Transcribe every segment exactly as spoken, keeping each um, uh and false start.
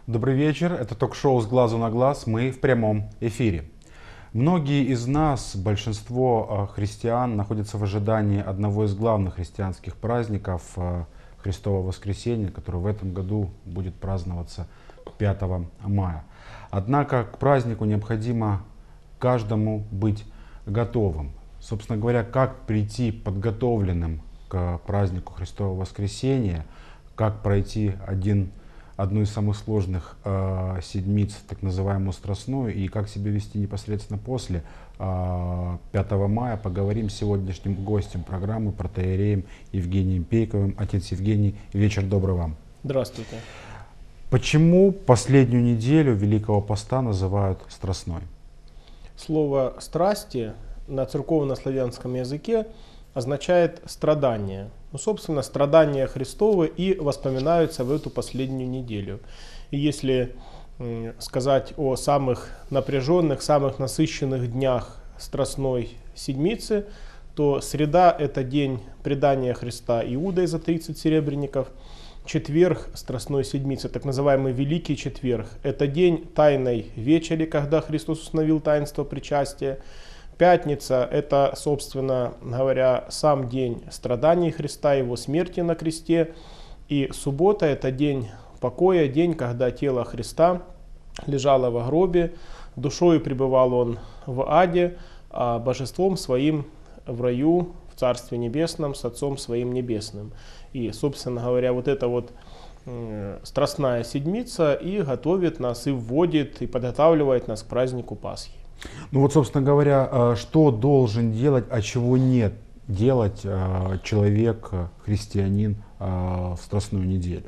Добрый вечер, это ток-шоу «С глазу на глаз», мы в прямом эфире. Многие из нас, большинство христиан, находятся в ожидании одного из главных христианских праздников Христово воскресенье, которое в этом году будет праздноваться пятого мая. Однако к празднику необходимо каждому быть готовым. Собственно говоря, как прийти подготовленным к празднику Христового воскресения, как пройти один одну из самых сложных э, седмиц, так называемую Страстную, и как себя вести непосредственно после э, пятого мая, поговорим с сегодняшним гостем программы, протоиереем Евгением Пейковым. Отец Евгений, вечер добрый вам. Здравствуйте. Почему последнюю неделю Великого Поста называют Страстной? Слово «страсти» на церковно-славянском языке означает «страдание». Ну, собственно, страдания Христовы и воспоминаются в эту последнюю неделю. И если м, сказать о самых напряженных, самых насыщенных днях Страстной Седмицы, то среда – это день предания Христа Иудой за тридцать серебряников. Четверг Страстной Седмицы, так называемый Великий Четверг, это день Тайной Вечери, когда Христос установил таинство причастия. Пятница – это, собственно говоря, сам день страданий Христа, Его смерти на кресте. И суббота – это день покоя, день, когда тело Христа лежало во гробе, душою пребывал Он в аде, а божеством Своим в раю, в Царстве Небесном, с Отцом Своим Небесным. И, собственно говоря, вот эта вот э, Страстная Седмица и готовит нас, и вводит, и подготавливает нас к празднику Пасхи. Ну вот, собственно говоря, что должен делать, а чего нет делать человек, христианин в Страстную неделю?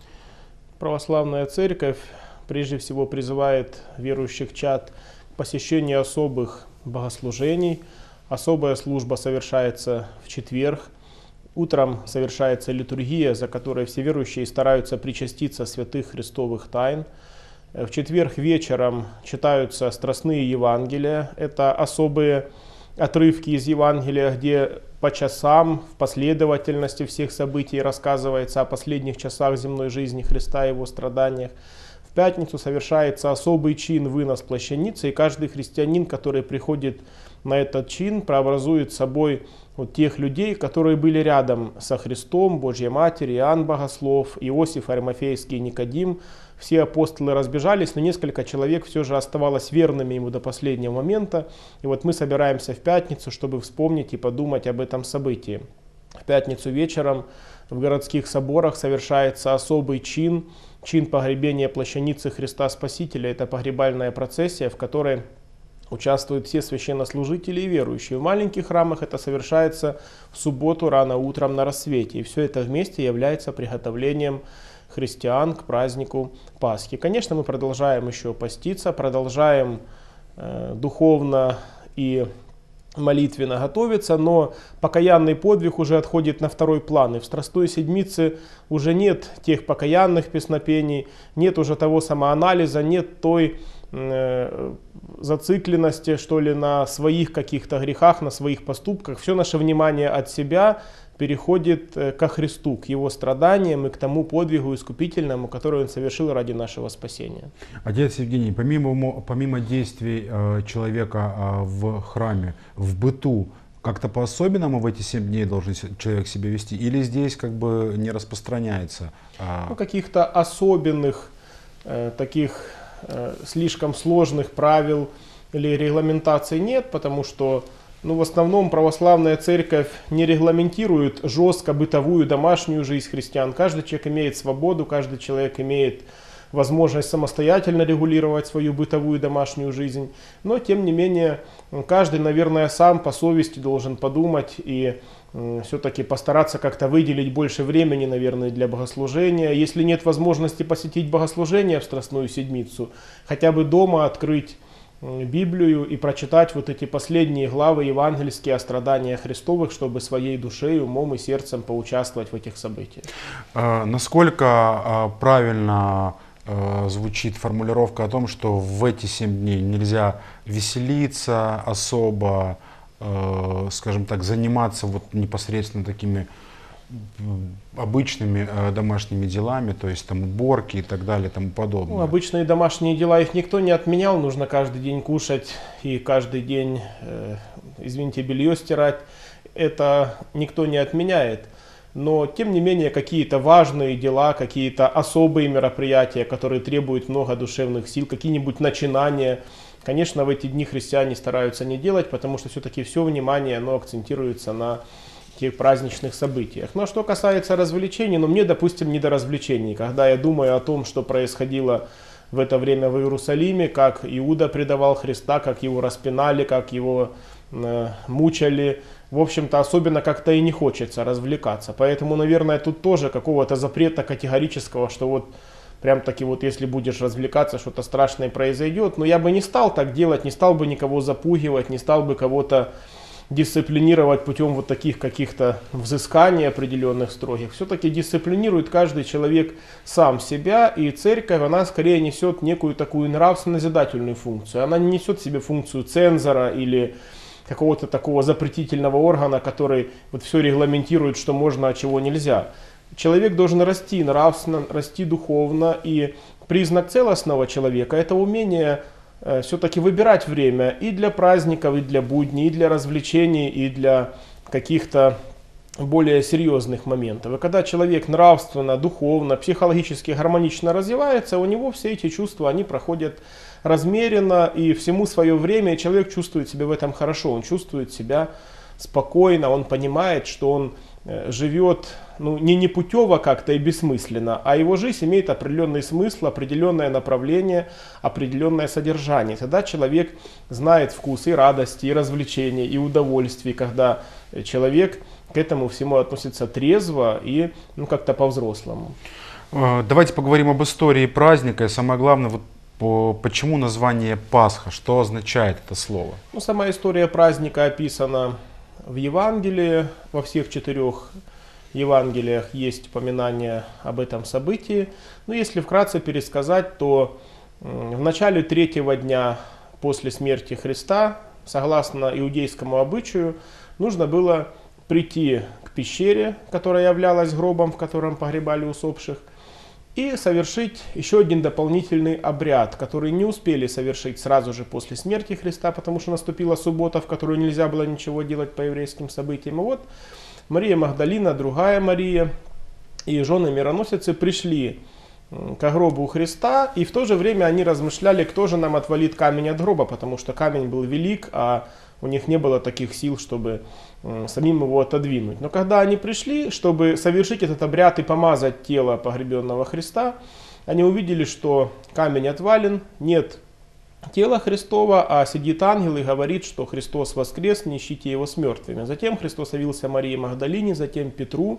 Православная Церковь прежде всего призывает верующих чад к посещению особых богослужений. Особая служба совершается в четверг. Утром совершается литургия, за которой все верующие стараются причаститься святых христовых тайн. В четверг вечером читаются страстные Евангелия. Это особые отрывки из Евангелия, где по часам, в последовательности всех событий рассказывается о последних часах земной жизни Христа и Его страданиях. В пятницу совершается особый чин вынос плащаницы, и каждый христианин, который приходит на этот чин, прообразует собой вот тех людей, которые были рядом со Христом, Божьей Матерью, Иоанн Богослов, Иосиф Аримафейский, Никодим. Все апостолы разбежались, но несколько человек все же оставалось верными ему до последнего момента. И вот мы собираемся в пятницу, чтобы вспомнить и подумать об этом событии. В пятницу вечером в городских соборах совершается особый чин, чин погребения плащаницы Христа Спасителя. Это погребальная процессия, в которой участвуют все священнослужители и верующие. В маленьких храмах это совершается в субботу рано утром на рассвете. И все это вместе является приготовлением христиан к празднику Пасхи. Конечно, мы продолжаем еще поститься, продолжаем э, духовно и молитвенно готовиться, но покаянный подвиг уже отходит на второй план. И в Страстной Седмице уже нет тех покаянных песнопений, нет уже того самоанализа, нет той э, зацикленности, что ли, на своих каких-то грехах, на своих поступках. Все наше внимание от себя переходит ко Христу, к Его страданиям и к тому подвигу искупительному, который Он совершил ради нашего спасения. Отец Евгений, помимо, помимо действий э, человека э, в храме, в быту, как-то по-особенному в эти семь дней должен человек себя вести? Или здесь как бы не распространяется? А... Ну, каких-то особенных, э, таких э, слишком сложных правил или регламентаций нет, потому что Ну, в основном православная церковь не регламентирует жестко бытовую домашнюю жизнь христиан. Каждый человек имеет свободу, каждый человек имеет возможность самостоятельно регулировать свою бытовую домашнюю жизнь. Но, тем не менее, каждый, наверное, сам по совести должен подумать и все-таки постараться как-то выделить больше времени, наверное, для богослужения. Если нет возможности посетить богослужение в Страстную Седмицу, хотя бы дома открыть Библию и прочитать вот эти последние главы евангельские о страданиях Христовых, чтобы своей душей, умом и сердцем поучаствовать в этих событиях. А, насколько а, правильно а, звучит формулировка о том, что в эти семь дней нельзя веселиться особо, а, скажем так, заниматься вот непосредственно такими обычными э, домашними делами, то есть там уборки и так далее, и тому подобное. Ну, обычные домашние дела, их никто не отменял, нужно каждый день кушать и каждый день, э, извините, белье стирать, это никто не отменяет. Но, тем не менее, какие-то важные дела, какие-то особые мероприятия, которые требуют много душевных сил, какие-нибудь начинания, конечно, в эти дни христиане стараются не делать, потому что все-таки все внимание оно акцентируется на тех праздничных событиях. Но что касается развлечений, ну мне, допустим, не до развлечений. Когда я думаю о том, что происходило в это время в Иерусалиме, как Иуда предавал Христа, как его распинали, как его э, мучали, в общем-то, особенно как-то и не хочется развлекаться. Поэтому, наверное, тут тоже какого-то запрета категорического, что вот прям таки вот если будешь развлекаться, что-то страшное произойдет. Но я бы не стал так делать, не стал бы никого запугивать, не стал бы кого-то дисциплинировать путем вот таких каких-то взысканий определенных строгих. Все-таки дисциплинирует каждый человек сам себя, и церковь, она скорее несет некую такую нравственно-назидательную функцию. Она не несет в себе функцию цензора или какого-то такого запретительного органа, который вот все регламентирует, что можно, а чего нельзя. Человек должен расти нравственно, расти духовно, и признак целостного человека – это умение э, все-таки выбирать время и для праздников, и для будней, и для развлечений, и для каких-то более серьезных моментов. И когда человек нравственно, духовно, психологически гармонично развивается, у него все эти чувства, они проходят размеренно, и всему свое время, и человек чувствует себя в этом хорошо, он чувствует себя спокойно, он понимает, что он живет ну, не непутево как-то и бессмысленно, а его жизнь имеет определенный смысл, определенное направление, определенное содержание. Тогда человек знает вкус и радости, и развлечений, и удовольствий, когда человек к этому всему относится трезво и ну, как-то по-взрослому. Давайте поговорим об истории праздника и самое главное, вот по, почему название Пасха, что означает это слово? Ну, сама история праздника описана в Евангелии, во всех четырех Евангелиях есть упоминание об этом событии. Но если вкратце пересказать, то в начале третьего дня после смерти Христа, согласно иудейскому обычаю, нужно было прийти к пещере, которая являлась гробом, в котором погребали усопших, и совершить еще один дополнительный обряд, который не успели совершить сразу же после смерти Христа, потому что наступила суббота, в которую нельзя было ничего делать по еврейским событиям. И вот Мария Магдалина, другая Мария и жены мироносицы пришли к гробу Христа, и в то же время они размышляли, кто же нам отвалит камень от гроба, потому что камень был велик, а у них не было таких сил, чтобы самим его отодвинуть. Но когда они пришли, чтобы совершить этот обряд и помазать тело погребенного Христа, они увидели, что камень отвален, нет тела Христова, а сидит ангел и говорит, что Христос воскрес, не ищите его с мертвыми. Затем Христос явился Марии Магдалине, затем Петру,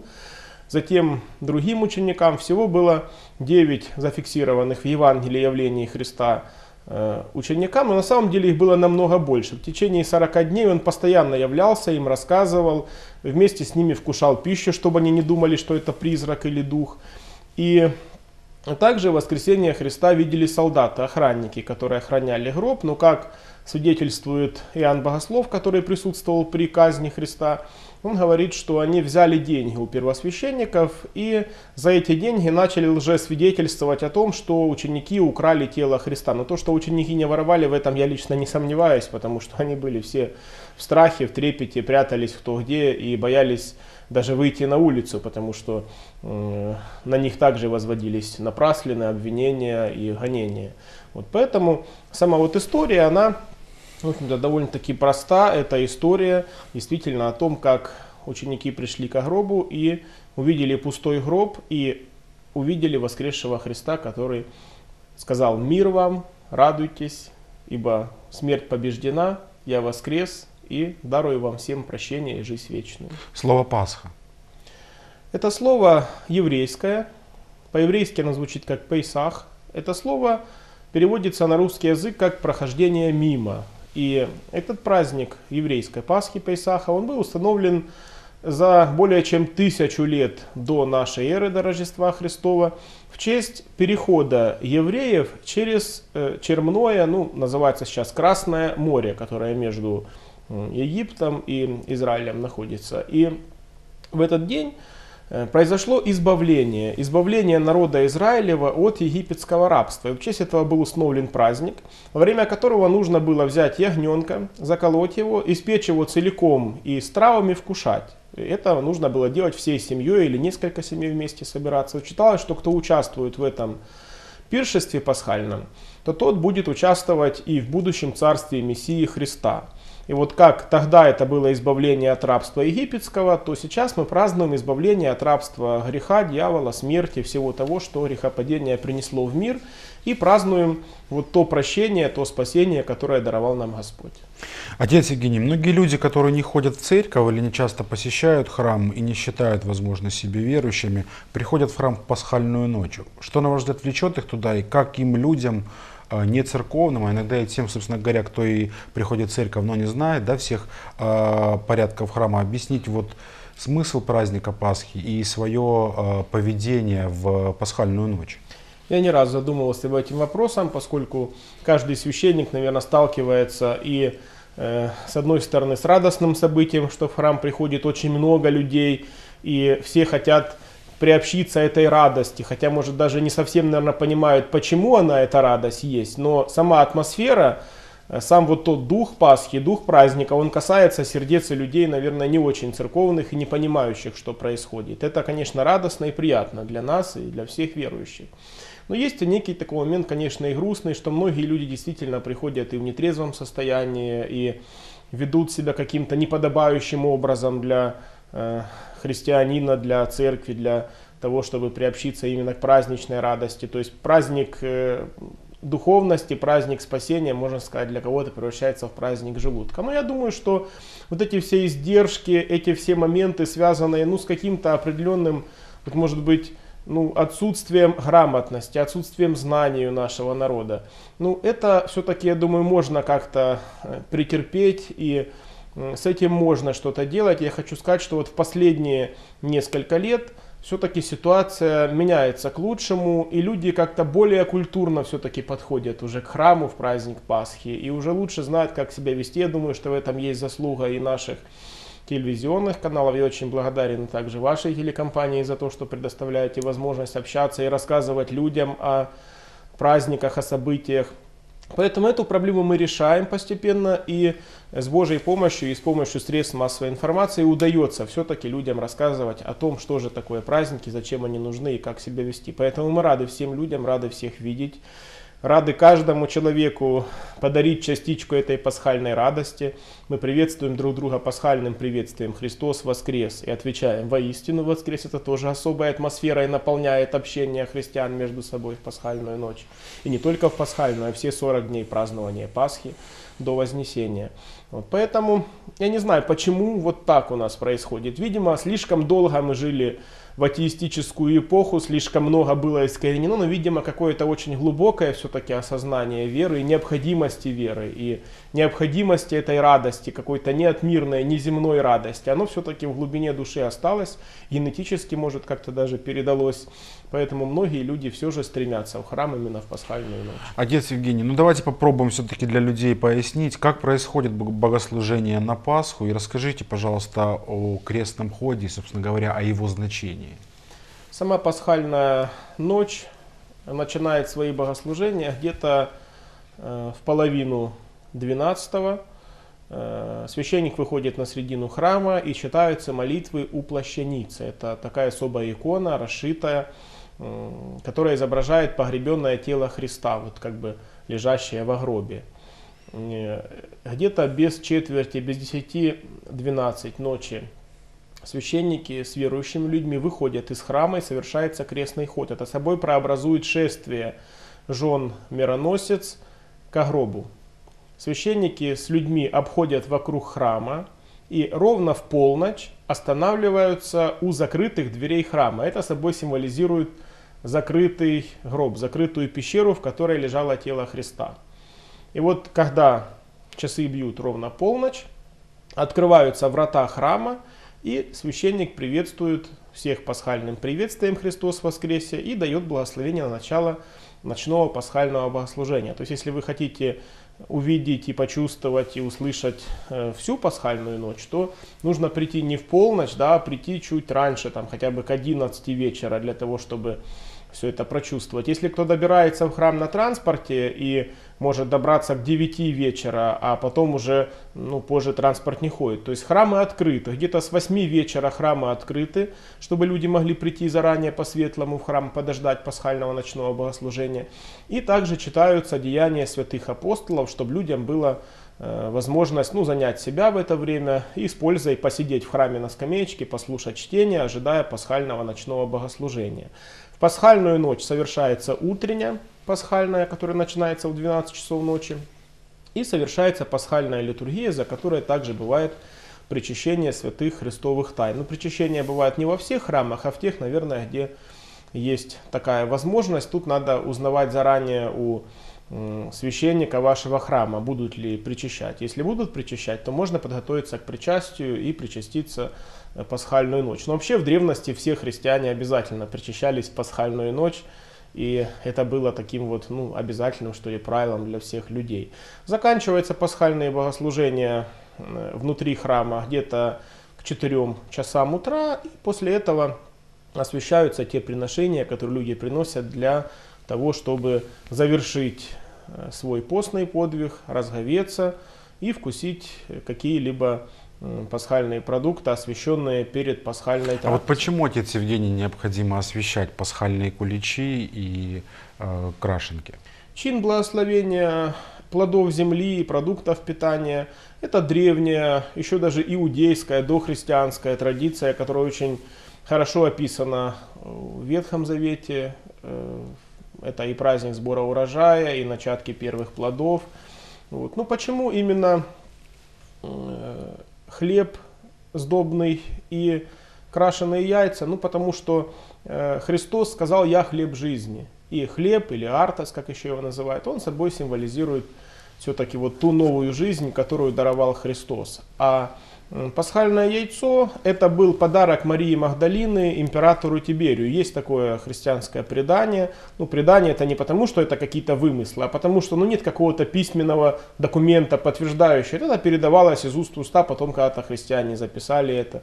затем другим ученикам. Всего было девять зафиксированных в Евангелии явлений Христа ученикам, но на самом деле их было намного больше. В течение сорока дней он постоянно являлся, им рассказывал, вместе с ними вкушал пищу, чтобы они не думали, что это призрак или дух. И также в воскресение Христа видели солдаты, охранники, которые охраняли гроб, но как свидетельствует Иоанн Богослов, который присутствовал при казни Христа, он говорит, что они взяли деньги у первосвященников и за эти деньги начали лжесвидетельствовать о том, что ученики украли тело Христа. Но то, что ученики не воровали, в этом я лично не сомневаюсь, потому что они были все в страхе, в трепете, прятались кто где и боялись даже выйти на улицу, потому что э, на них также возводились напраслины, обвинения и гонения. Вот поэтому сама вот история, она в общем-то, довольно-таки проста. Это история действительно о том, как ученики пришли к гробу и увидели пустой гроб и увидели воскресшего Христа, который сказал: «Мир вам, радуйтесь, ибо смерть побеждена, я воскрес и дарую вам всем прощение и жизнь вечную». Слово Пасха. Это слово еврейское. По-еврейски оно звучит как Пейсах. Это слово переводится на русский язык как прохождение мимо. И этот праздник еврейской Пасхи, Пейсаха, он был установлен за более чем тысячу лет до нашей эры, до Рождества Христова, в честь перехода евреев через э, Черное, ну, называется сейчас Красное море, которое между Египтом и Израилем находится. И в этот день произошло избавление, избавление народа Израилева от египетского рабства. И в честь этого был установлен праздник, во время которого нужно было взять ягненка, заколоть его, испечь его целиком и с травами вкушать. Это нужно было делать всей семьей или несколько семей вместе собираться. Считалось, что кто участвует в этом пиршестве пасхальном, то тот будет участвовать и в будущем царстве Мессии Христа. И вот как тогда это было избавление от рабства египетского, то сейчас мы празднуем избавление от рабства греха, дьявола, смерти, всего того, что грехопадение принесло в мир. И празднуем вот то прощение, то спасение, которое даровал нам Господь. Отец Евгений, многие люди, которые не ходят в церковь или не часто посещают храм и не считают, возможно, себя верующими, приходят в храм в пасхальную ночь. Что, на ваш взгляд, влечет их туда и как им, людям, не церковным, а иногда и тем, собственно говоря, кто и приходит в церковь, но не знает, да, всех э, порядков храма, объяснить вот смысл праздника Пасхи и свое э, поведение в пасхальную ночь? Я не раз задумывался об этим вопросом, поскольку каждый священник, наверное, сталкивается и э, с одной стороны с радостным событием, что в храм приходит очень много людей, и все хотят приобщиться этой радости, хотя, может, даже не совсем, наверное, понимают, почему она, эта радость есть, но сама атмосфера, сам вот тот дух Пасхи, дух праздника, он касается сердец и людей, наверное, не очень церковных и не понимающих, что происходит. Это, конечно, радостно и приятно для нас и для всех верующих. Но есть и некий такой момент, конечно, и грустный, что многие люди действительно приходят и в нетрезвом состоянии, и ведут себя каким-то неподобающим образом для христианина, для церкви, для того, чтобы приобщиться именно к праздничной радости. То есть праздник духовности, праздник спасения, можно сказать, для кого-то превращается в праздник желудка. Но я думаю, что вот эти все издержки, эти все моменты, связанные ну, с каким-то определенным, вот, может быть, ну, отсутствием грамотности, отсутствием знаний у нашего народа, ну, это все-таки, я думаю, можно как-то претерпеть, и с этим можно что-то делать. Я хочу сказать, что вот в последние несколько лет все-таки ситуация меняется к лучшему, и люди как-то более культурно все-таки подходят уже к храму в праздник Пасхи, и уже лучше знают, как себя вести. Я думаю, что в этом есть заслуга и наших телевизионных каналов. Я очень благодарен также вашей телекомпании за то, что предоставляете возможность общаться и рассказывать людям о праздниках, о событиях. Поэтому эту проблему мы решаем постепенно, и с Божьей помощью и с помощью средств массовой информации удается все-таки людям рассказывать о том, что же такое праздники, зачем они нужны и как себя вести. Поэтому мы рады всем людям, рады всех видеть, рады каждому человеку подарить частичку этой пасхальной радости. Мы приветствуем друг друга пасхальным приветствием «Христос воскрес» и отвечаем «Воистину воскрес». Это тоже особая атмосфера и наполняет общение христиан между собой в пасхальную ночь. И не только в пасхальную, а все сорок дней празднования Пасхи до Вознесения. Вот поэтому я не знаю, почему вот так у нас происходит. Видимо, слишком долго мы жили в атеистическую эпоху, слишком много было искоренено, но, видимо, какое-то очень глубокое все-таки осознание веры и необходимости веры, и необходимости этой радости, какой-то не от мирной, не земной радости, оно все-таки в глубине души осталось, генетически, может, как-то даже передалось, поэтому многие люди все же стремятся в храм именно в пасхальную ночь. Отец Евгений, ну давайте попробуем все-таки для людей пояснить, как происходит богослужение на Пасху, и расскажите, пожалуйста, о крестном ходе, собственно говоря, о его значении. Сама пасхальная ночь начинает свои богослужения где-то э, в половину двенадцатого. Э, священник выходит на середину храма и читаются молитвы у плащаницы. Это такая особая икона, расшитая, э, которая изображает погребенное тело Христа, вот как бы лежащее во гробе. Э, где-то без четверти, без десяти двенадцать ночи священники с верующими людьми выходят из храма и совершается крестный ход. Это собой прообразует шествие жен мироносец к гробу. Священники с людьми обходят вокруг храма и ровно в полночь останавливаются у закрытых дверей храма. Это собой символизирует закрытый гроб, закрытую пещеру, в которой лежало тело Христа. И вот когда часы бьют ровно полночь, открываются врата храма, И священник приветствует всех пасхальным приветствием «Христос воскресе» и дает благословение на начало ночного пасхального богослужения. То есть, если вы хотите увидеть и почувствовать и услышать э, всю пасхальную ночь, то нужно прийти не в полночь, да, а прийти чуть раньше, там, хотя бы к одиннадцати вечера, для того, чтобы все это прочувствовать. Если кто добирается в храм на транспорте и может добраться к девяти вечера, а потом уже, ну, позже транспорт не ходит. То есть храмы открыты. Где-то с восьми вечера храмы открыты, чтобы люди могли прийти заранее по-светлому в храм, подождать пасхального ночного богослужения. И также читаются деяния святых апостолов, чтобы людям было э, возможность, ну, занять себя в это время и с пользой посидеть в храме на скамеечке, послушать чтение, ожидая пасхального ночного богослужения. В пасхальную ночь совершается утренняя пасхальная, которая начинается в двенадцать часов ночи, и совершается пасхальная литургия, за которой также бывает причащение святых христовых тайн. Но причащение бывает не во всех храмах, а в тех, наверное, где есть такая возможность. Тут надо узнавать заранее у священника вашего храма, будут ли причащать. Если будут причащать, то можно подготовиться к причастию и причаститься в пасхальную ночь. Но вообще в древности все христиане обязательно причащались в пасхальную ночь. И это было таким вот, ну, обязательным, что ли, правилом для всех людей. Заканчивается пасхальные богослужения внутри храма где-то к четырем часам утра. И после этого освящаются те приношения, которые люди приносят для того, чтобы завершить свой постный подвиг, разговеться и вкусить какие-либо пасхальные продукты, освященные перед пасхальной трапезой. А вот почему, отец Евгений, необходимо освящать пасхальные куличи и э, крашенки? Чин благословения плодов земли и продуктов питания – это древняя, еще даже иудейская, дохристианская традиция, которая очень хорошо описана в Ветхом Завете. Это и праздник сбора урожая, и начатки первых плодов. Вот. Ну почему именно хлеб сдобный и крашеные яйца? Ну потому что э, Христос сказал: «Я хлеб жизни». И хлеб, или артос, как еще его называют, он собой символизирует все-таки вот ту новую жизнь, которую даровал Христос. А э, пасхальное яйцо — это был подарок Марии Магдалины императору Тиберию. Есть такое христианское предание. Ну, предание это не потому, что это какие-то вымыслы, а потому что, ну, нет какого-то письменного документа, подтверждающего. Это передавалось из уст в уста, потом когда-то христиане записали это.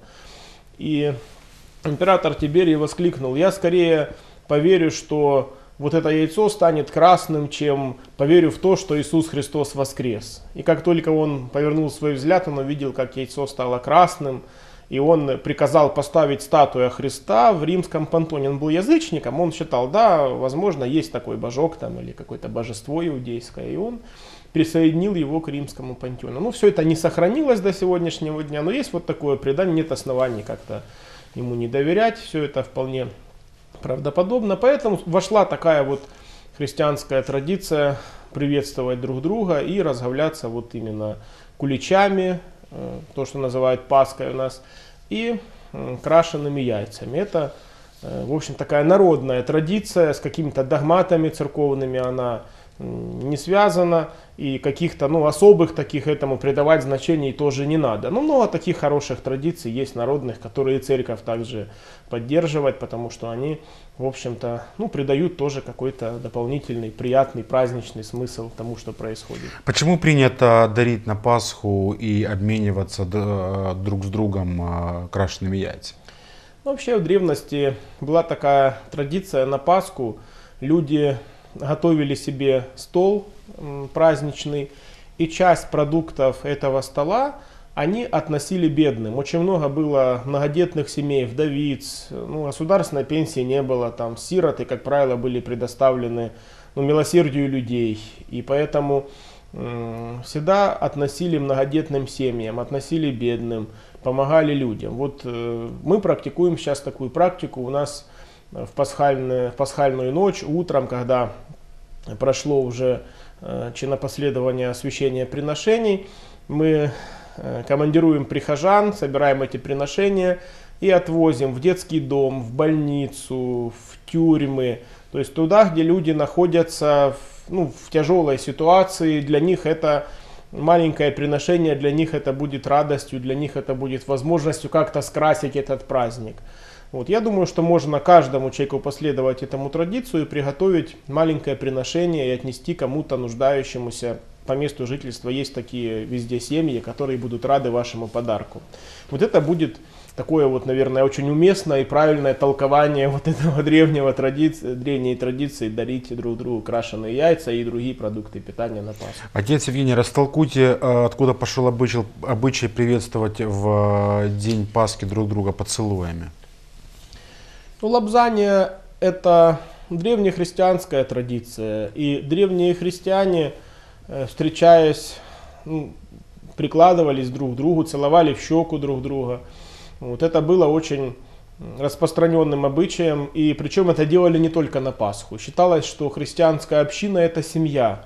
И император Тиберий воскликнул: «Я скорее поверю, что вот это яйцо станет красным, чем поверю в то, что Иисус Христос воскрес». И как только он повернул свой взгляд, он увидел, как яйцо стало красным, и он приказал поставить статую Христа в римском пантеоне. Он был язычником, он считал, да, возможно, есть такой божок там или какое-то божество иудейское, и он присоединил его к римскому пантеону. Ну, все это не сохранилось до сегодняшнего дня, но есть вот такое предание, нет оснований как-то ему не доверять, все это вполне правдоподобно. Поэтому вошла такая вот христианская традиция приветствовать друг друга и разговляться вот именно куличами, то, что называют Пасхой у нас, и крашенными яйцами. Это, в общем, такая народная традиция, с какими-то догматами церковными она не связана, и каких-то, ну, особых таких этому придавать значений тоже не надо. Но много таких хороших традиций есть народных, которые церковь также поддерживает, потому что они, в общем-то, ну, придают тоже какой-то дополнительный, приятный, праздничный смысл тому, что происходит. Почему принято дарить на Пасху и обмениваться друг с другом крашенными яйцами? Вообще в древности была такая традиция: на Пасху люди готовили себе стол праздничный, и часть продуктов этого стола они относили бедным. Очень много было многодетных семей, вдовиц, ну, государственной пенсии не было, там сироты, как правило, были предоставлены, ну, милосердию людей, и поэтому м- всегда относили многодетным семьям, относили бедным, помогали людям. Вот э, мы практикуем сейчас такую практику. У нас в пасхальную, в пасхальную ночь, утром, когда прошло уже э, чинопоследование освящения приношений, мы э, командируем прихожан, собираем эти приношения и отвозим в детский дом, в больницу, в тюрьмы, то есть туда, где люди находятся в, ну, в тяжелой ситуации. Для них это маленькое приношение для них это будет радостью, для них это будет возможностью как-то скрасить этот праздник. Вот, я думаю, что можно каждому человеку последовать этому традицию и приготовить маленькое приношение и отнести кому-то нуждающемуся по месту жительства. Есть такие везде семьи, которые будут рады вашему подарку. Вот это будет такое вот, наверное, очень уместное и правильное толкование вот этого древнего традиции, древней традиции дарить друг другу крашеные яйца и другие продукты питания на Пасху. Отец Евгений, растолкуйте, откуда пошел обычай, обычай приветствовать в день Пасхи друг друга поцелуями. Ну, лобзание – это древнехристианская традиция, и древние христиане, встречаясь, ну, прикладывались друг к другу, целовали в щеку друг друга. Вот это было очень распространенным обычаем, и причем это делали не только на Пасху. Считалось, что христианская община – это семья.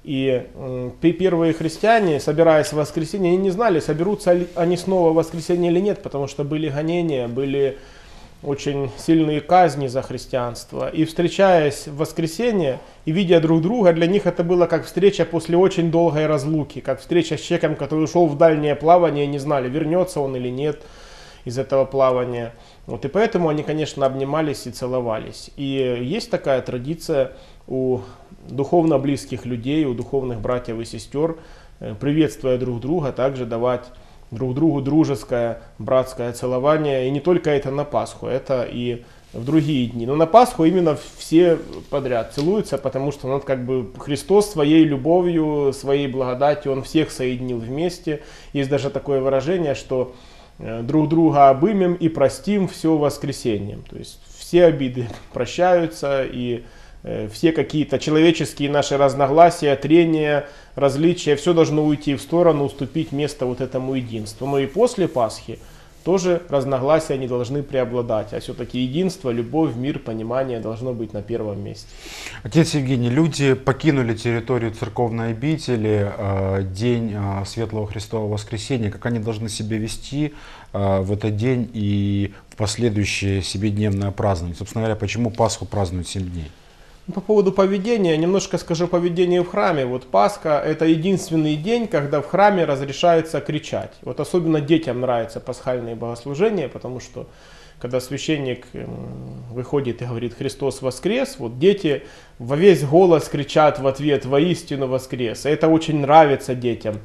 И э, первые христиане, собираясь в воскресенье, они не знали, соберутся ли они снова в воскресенье или нет, потому что были гонения, были очень сильные казни за христианство. И встречаясь в воскресенье и видя друг друга, для них это было как встреча после очень долгой разлуки, как встреча с человеком, который ушел в дальнее плавание, не знали, вернется он или нет из этого плавания. Вот, и поэтому они, конечно, обнимались и целовались. И есть такая традиция у духовно близких людей, у духовных братьев и сестер, приветствуя друг друга, также давать друг другу дружеское, братское целование. И не только это на Пасху, это и в другие дни. Но на Пасху именно все подряд целуются, потому что ну, как бы Христос своей любовью, своей благодатью, Он всех соединил вместе. Есть даже такое выражение, что друг друга обымем и простим все воскресеньем. То есть все обиды прощаются, и все какие-то человеческие наши разногласия, трения, различия, все должно уйти в сторону, уступить место вот этому единству. Но и после Пасхи тоже разногласия не должны преобладать, а все-таки единство, любовь, мир, понимание должно быть на первом месте. Отец Евгений, люди покинули территорию церковной обители э, день э, Светлого Христового Воскресения. Как они должны себя вести э, в этот день и в последующее семидневное празднование? Собственно говоря, почему Пасху празднуют семь дней? По поводу поведения, немножко скажу о поведении в храме. Вот Пасха – это единственный день, когда в храме разрешается кричать. Вот особенно детям нравятся пасхальные богослужения, потому что когда священник выходит и говорит «Христос воскрес», вот дети во весь голос кричат в ответ «Воистину воскрес». И это очень нравится детям.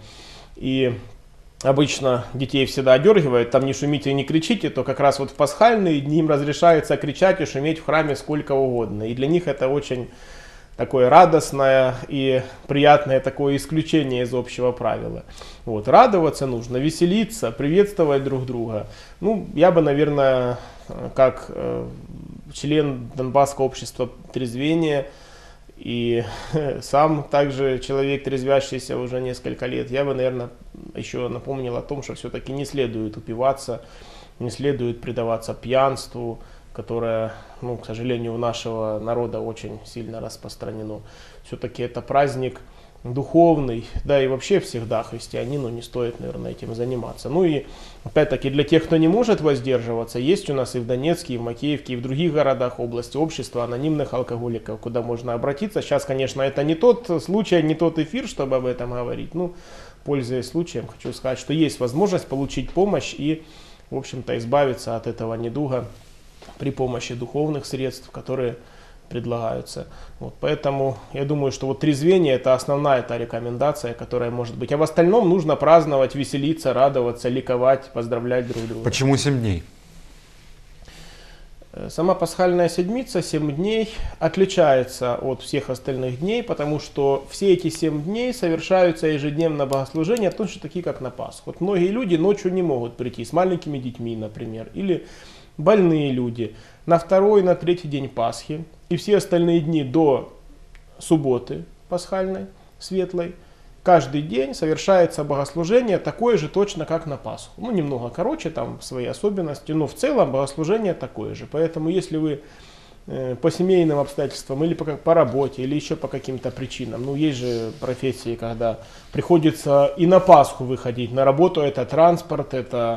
И обычно детей всегда одергивают, там не шумите, не кричите, то как раз вот в пасхальные дни им разрешается кричать и шуметь в храме сколько угодно. И для них это очень такое радостное и приятное такое исключение из общего правила. Вот. Радоваться нужно, веселиться, приветствовать друг друга. Ну, я бы, наверное, как э, член Донбасского общества трезвения, и сам также человек, трезвящийся уже несколько лет, я бы, наверное, еще напомнил о том, что все-таки не следует упиваться, не следует предаваться пьянству, которое, ну, к сожалению, у нашего народа очень сильно распространено. Все-таки это праздник духовный, да и вообще всегда христианину не стоит, наверное, этим заниматься. Ну и опять-таки для тех, кто не может воздерживаться, есть у нас и в Донецке, и в Макеевке, и в других городах области общества анонимных алкоголиков, куда можно обратиться. Сейчас, конечно, это не тот случай, не тот эфир, чтобы об этом говорить. Ну, пользуясь случаем, хочу сказать, что есть возможность получить помощь и, в общем-то, избавиться от этого недуга при помощи духовных средств, которые предлагаются. Вот, поэтому я думаю, что вот трезвение — это основная та рекомендация, которая может быть. А в остальном нужно праздновать, веселиться, радоваться, ликовать, поздравлять друг друга. Почему семь дней? Сама пасхальная седмица, семь дней, отличается от всех остальных дней, потому что все эти семь дней совершаются ежедневно богослужения, точно такие, как на Пасху. Вот многие люди ночью не могут прийти с маленькими детьми, например, или больные люди на второй, на третий день Пасхи и все остальные дни до субботы пасхальной, светлой, каждый день совершается богослужение такое же точно, как на Пасху. Ну, немного короче, там свои особенности, но в целом богослужение такое же. Поэтому, если вы э, по семейным обстоятельствам или по, по работе, или еще по каким-то причинам, ну, есть же профессии, когда приходится и на Пасху выходить. На работу это транспорт, это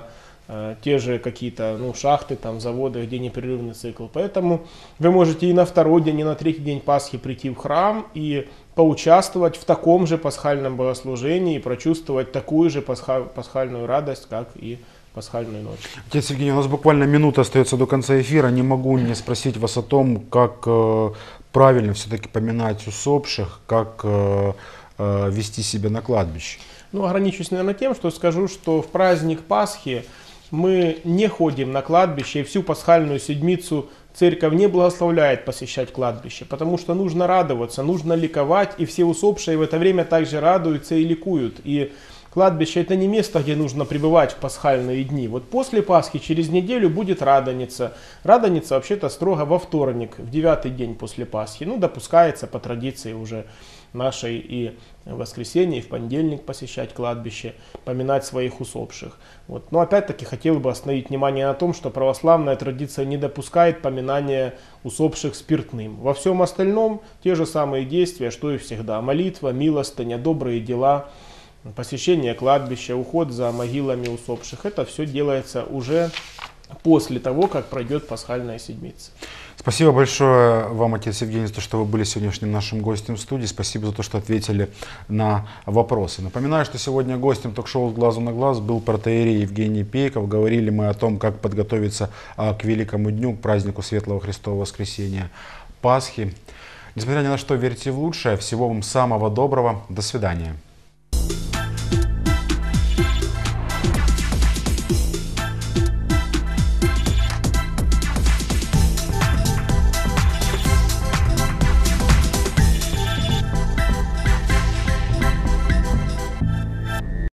э, те же какие-то ну, шахты, там, заводы, где непрерывный цикл. Поэтому вы можете и на второй день, и на третий день Пасхи прийти в храм и поучаствовать в таком же пасхальном богослужении и прочувствовать такую же пасха- пасхальную радость, как и пасхальную ночь. Отец Евгений, у нас буквально минута остается до конца эфира. Не могу не спросить вас о том, как э, правильно все-таки поминать усопших, как э, э, вести себя на кладбище. Ну, ограничусь, наверное, тем, что скажу, что в праздник Пасхи мы не ходим на кладбище, и всю пасхальную седмицу церковь не благословляет посещать кладбище, потому что нужно радоваться, нужно ликовать, и все усопшие в это время также радуются и ликуют. И кладбище — это не место, где нужно пребывать в пасхальные дни. Вот после Пасхи через неделю будет Радоница. Радоница вообще-то строго во вторник, в девятый день после Пасхи. Ну, допускается по традиции уже нашей и в воскресенье, и в понедельник посещать кладбище, поминать своих усопших. Вот. Но опять-таки хотел бы остановить внимание на том, что православная традиция не допускает поминания усопших спиртным. Во всем остальном те же самые действия, что и всегда. Молитва, милостыня, добрые дела, посещение кладбища, уход за могилами усопших. Это все делается уже после того, как пройдет пасхальная седмица. Спасибо большое вам, отец Евгений, за то, что вы были сегодняшним нашим гостем в студии. Спасибо за то, что ответили на вопросы. Напоминаю, что сегодня гостем ток-шоу «С глазу на глаз» был протоиерей Евгений Пейков. Говорили мы о том, как подготовиться к великому дню, к празднику Светлого Христового Воскресения, Пасхи. Несмотря ни на что, верьте в лучшее. Всего вам самого доброго. До свидания.